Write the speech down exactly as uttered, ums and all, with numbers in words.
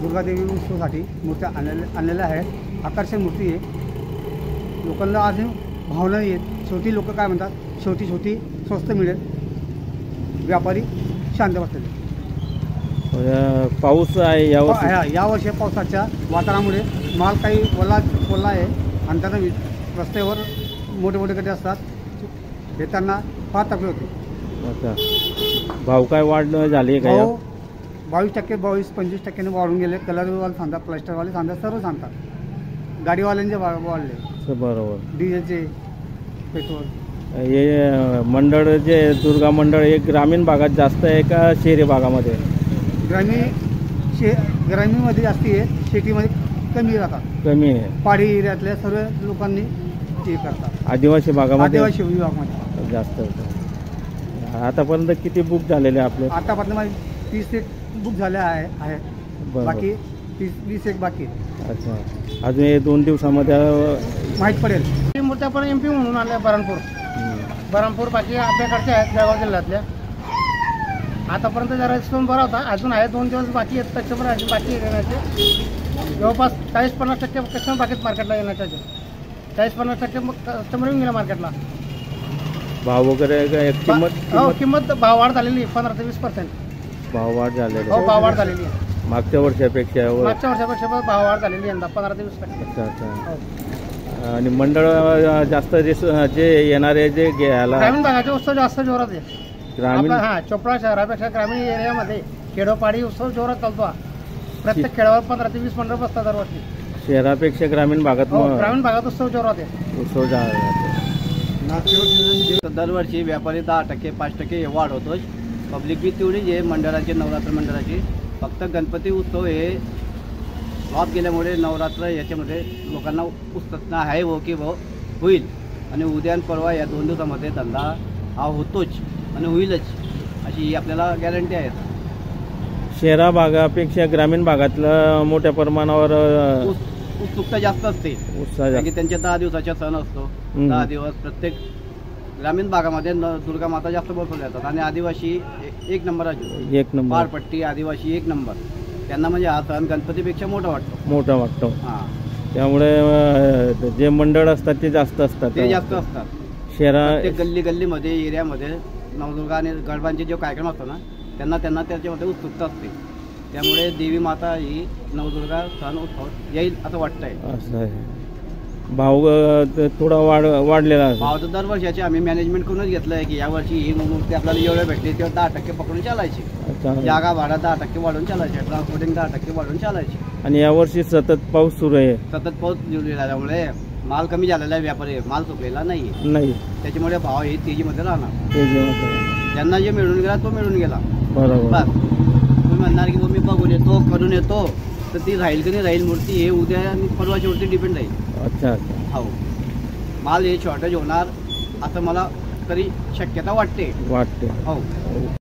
दुर्गादेवी उत्सवासाठी मूर्त्या आणलेल्या आणलेल्या आहेत. आकर्षक मूर्ती आहे. लोकांना अजून भावना येत. शेवटी लोक काय म्हणतात, शेवटी शेवटी स्वस्त मिळेल, व्यापारी शांत बसलेले. पाऊस आहे यावर्षी यावर्षी पावसाच्या वातावरणामुळे माल काही ओला ओला आहे आणि त्यांना रस्त्यावर मोठे मोठे गड्डे असतात. येताना फार तकलीफ होते. अच्छा, भाव काय वाढ झाली का? भाव बावीस टक्के बावीस पंचवीस टक्क्याने वाढून गेले. कलरवाले सांगतात, प्लास्टरवाले सांगतात, सर्व सांगतात. गाडीवाल्यांचे वाढले, बरोबर. डिझेलचे, पेट्रोल. हे मंडळ जे दुर्गा मंडळ हे ग्रामीण भागात जास्त आहे का शहरी भागामध्ये? ग्रामीण शे ग्रामीणमध्ये जास्ती आहे, शेतीमध्ये कमी राहतात. कमी आहे. पहाडी एरियातल्या सर्व लोकांनी ते करतात. आदिवासी भागामध्ये आदिवासी विभागामध्ये जास्त होतं. आतापर्यंत किती बुक झालेले आपले? आतापर्यंत तीस एक बुक झाले आहे आहे बाकी तीस वीस एक बाकी. अच्छा, अजून हे दोन दिवसामध्ये माहीत पडेल. मूर्त्या पण एम पी म्हणून आल्या बरणपूर बरणपूर बाकी आपल्याकडचे आहेत जळगाव जिल्ह्यातल्या. आतापर्यंत जरा रिस्पॉन्स बरा होता. अजून आहे दोन दिवस बाकी आहेत. कस्टमर अजून बाकी येण्याचे जवळपास चाळीस पन्नास टक्के कस्टमर बाकीत मार्केटला येण्याच्या चाळीस पन्नास टक्के कस्टमर येऊन गेला मार्केटला. भाव वगैरे किंमत हो किंमत भाव वाढ झालेली पंधरा ते वीस पर्सेंट भाव वाढ झालेली. हो भाव वाढ झालेली आहे. मागच्या वर्षापेक्षा मागच्या वर्षापेक्षा भाव वाढ झालेली यंदा पंधरा ते वीस टक्के. अच्छा अच्छा. आणि मंडळ जास्त जे येणारे जे घ्यायला ग्रामीण भागाचे उत्सव जास्त जोरात आहे. ग्रामीण हा चोपडा शहरापेक्षा ग्रामीण एरियामध्ये खेडोपाडी उत्सव जोरात चालतो. प्रत्येक खेळावर पंधरा ते वीस मंडळ बसतात दरवर्षी. शहरापेक्षा ग्रामीण भागात ग्रामीण भागात उत्सव जोरात आहे. उत्सव दरवर्षी व्यापारी दहा टक्के पाच टक्के वाढ होतोच. पब्लिक बी तेवढीच आहे मंडळाची, नवरात्र मंडळाची. फक्त गणपती उत्सव हे लॉस गेल्यामुळे नवरात्र याच्यामध्ये लोकांना उत्सुकता आहे हो की हो होईल. आणि उद्या आणि परवा या दोन दिवसामध्ये धंदा हा होतोच आणि होईलच अशी आपल्याला गॅरंटी आहे. शहरा भागापेक्षा ग्रामीण भागातलं मोठ्या प्रमाणावर उत्सुकता जास्त असते. उत्साह कारण की त्यांचे दहा दिवसाचा सण असतो. दहा दिवस प्रत्येक ग्रामीण भागामध्ये दुर्गा माता जास्त बसवल्या जातात. आणि आदिवासी एक नंबर आहे. एक नंबर पारपट्टी आदिवासी एक नंबर. त्यांना म्हणजे हा सण गणपतीपेक्षा मोठा वाटतो. मोठा वाटतो. हां, त्यामुळे जे मंडळ असतात ते जास्त असतात. ते जास्त असतात. शहरा गल्ली गल्लीमध्ये एरियामध्ये नवदुर्गा आणि गरबांचे जे कार्यक्रम असतो ना त्यांना त्यांना त्याच्यामध्ये उत्सुकता असते. त्यामुळे देवी माता ही नवदुर्गा सण उत्सव येईल असं वाटतंय. असं आहे. भाव थोडा वाढ वाढलेला आहे. भाव तर दरवर्षाचे आम्ही मॅनेजमेंट करूनच घेतलं आहे की यावर्षी ही मूर्ती आपल्याला एवढं भेटली तेव्हा दहा टक्के पकडून चालायची. जागा भाडा दहा टक्के वाढून चालायचे. ट्रान्सपोर्टिंग दहा टक्के वाढून चालायची. आणि यावर्षी सतत पाऊस सुरू आहे. सतत पाऊस झाल्यामुळे माल कमी झालेला आहे. व्यापारी माल सुकलेला नाही नाही त्याच्यामुळे भाव हे तेजीमध्ये राहणार. तेजीमध्ये ज्यांना जे मिळून गेला तो मिळून गेला. बरोबर. बस तुम्ही म्हणणार की मी बघून येतो करून येतो तर ती राहील की नाही राहील मूर्ती हे उद्या आणि परवाच्या वरती डिपेंड राहील. अच्छा अच्छा. हो माल हे शॉर्टेज होणार असं मला तरी शक्यता वाटते वाटते हो.